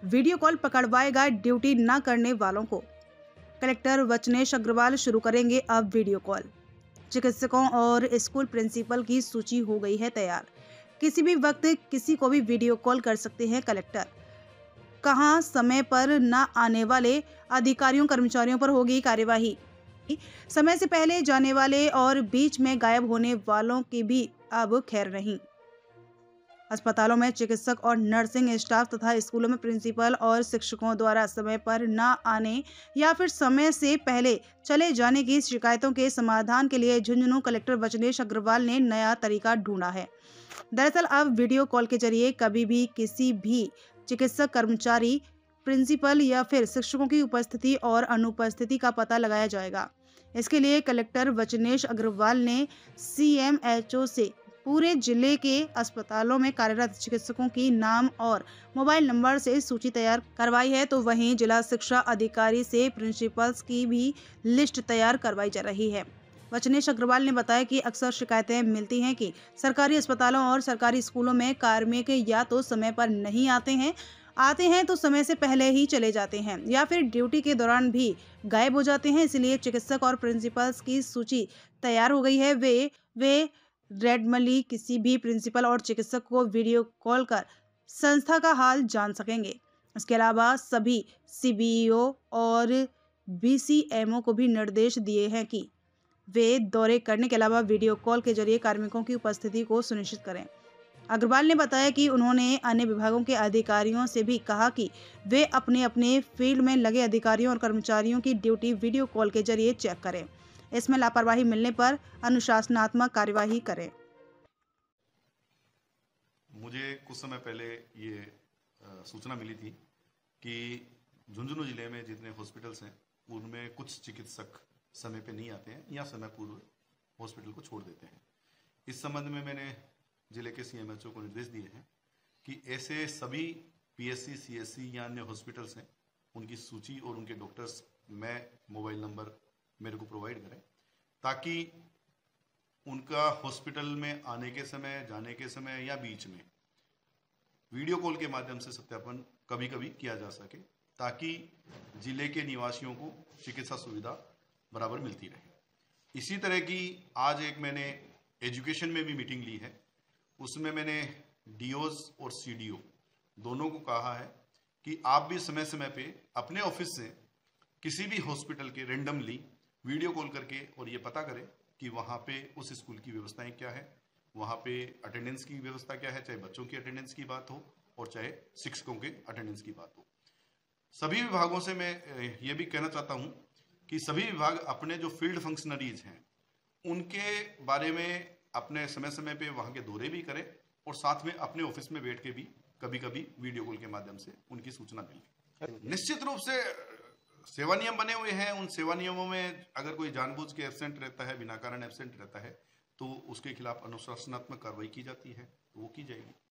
Video call पकड़वाएगा duty न करने वालों को। कलेक्टर वचनेश अग्रवाल शुरू करेंगे अब वीडियो कॉल। चिकित्सकों और स्कूल प्रिंसिपल की सूची हो गई है तैयार। किसी भी वक्त किसी को भी वीडियो कॉल कर सकते हैं कलेक्टर। कहां समय पर न आने वाले अधिकारियों कर्मचारियों पर होगी कार्यवाही। समय से पहले जाने वाले और बीच में गायब होने वालों की भी अब खैर नहीं। अस्पतालों में चिकित्सक और नर्सिंग स्टाफ तथा स्कूलों में प्रिंसिपल और शिक्षकों द्वारा समय पर न आने या फिर समय से पहले चले जाने की शिकायतों के समाधान के लिए झुंझुनू कलेक्टर वचनेश अग्रवाल ने नया तरीका ढूंढा है। दरअसल अब वीडियो कॉल के जरिए कभी भी किसी भी चिकित्सक कर्मचारी, प्रिंसिपल या फिर शिक्षकों की उपस्थिति और अनुपस्थिति का पता लगाया जाएगा। इसके लिए कलेक्टर वचनेश अग्रवाल ने CMHO से पूरे जिले के अस्पतालों में कार्यरत चिकित्सकों की नाम और मोबाइल नंबर से सूची तैयार करवाई है, तो वहीं जिला शिक्षा अधिकारी से प्रिंसिपल्स की भी लिस्ट तैयार करवाई जा रही है। वचनेश अग्रवाल ने बताया कि अक्सर शिकायतें मिलती हैं कि सरकारी अस्पतालों और सरकारी स्कूलों में कार्मिक या तो समय पर नहीं आते हैं तो समय से पहले ही चले जाते हैं या फिर ड्यूटी के दौरान भी गायब हो जाते हैं। इसलिए चिकित्सक और प्रिंसिपल्स की सूची तैयार हो गई है। वे रेडमली किसी भी प्रिंसिपल और चिकित्सक को वीडियो कॉल कर संस्था का हाल जान सकेंगे। इसके अलावा सभी CBO और BCMO को भी निर्देश दिए हैं कि वे दौरे करने के अलावा वीडियो कॉल के जरिए कार्मिकों की उपस्थिति को सुनिश्चित करें। अग्रवाल ने बताया कि उन्होंने अन्य विभागों के अधिकारियों से भी कहा कि वे अपने अपने फील्ड में लगे अधिकारियों और कर्मचारियों की ड्यूटी वीडियो कॉल के जरिए चेक करें। इसमें लापरवाही मिलने पर अनुशासनात्मक कार्यवाही करें। मुझे कुछ समय पहले ये सूचना मिली थी कि झुंझुनू जिले में जितने हॉस्पिटल्स हैं उनमें कुछ चिकित्सक समय पे नहीं आते हैं या समय पूर्व हॉस्पिटल को छोड़ देते हैं। इस संबंध में मैंने जिले के CMHO को निर्देश दिए हैं कि ऐसे सभी PSC, CSC या अन्य हॉस्पिटल्स हैं उनकी सूची और उनके डॉक्टर्स में मोबाइल नंबर मेरे को प्रोवाइड करें, ताकि उनका हॉस्पिटल में आने के समय, जाने के समय या बीच में वीडियो कॉल के माध्यम से सत्यापन कभी कभी किया जा सके, ताकि जिले के निवासियों को चिकित्सा सुविधा बराबर मिलती रहे। इसी तरह की आज एक मैंने एजुकेशन में भी मीटिंग ली है। उसमें मैंने DOs और CDO दोनों को कहा है कि आप भी समय समय पे अपने ऑफिस से किसी भी हॉस्पिटल के रेंडमली वीडियो कॉल करके और ये पता करें कि वहाँ पे उस स्कूल की व्यवस्थाएं क्या है, वहाँ पे अटेंडेंस की व्यवस्था क्या है, चाहे बच्चों की अटेंडेंस की बात हो और चाहे शिक्षकों के अटेंडेंस की बात हो। सभी विभागों से मैं ये भी कहना चाहता हूँ कि सभी विभाग अपने जो फील्ड फंक्शनरीज हैं उनके बारे में अपने समय समय पे वहाँ के दौरे भी करें और साथ में अपने ऑफिस में बैठ के भी कभी कभी वीडियो कॉल के माध्यम से उनकी सूचना मिले। निश्चित रूप से सेवा नियम बने हुए हैं। उन सेवा नियमों में अगर कोई जानबूझ के एब्सेंट रहता है, बिना कारण एब्सेंट रहता है, तो उसके खिलाफ अनुशासनात्मक कार्रवाई की जाती है, तो वो की जाएगी।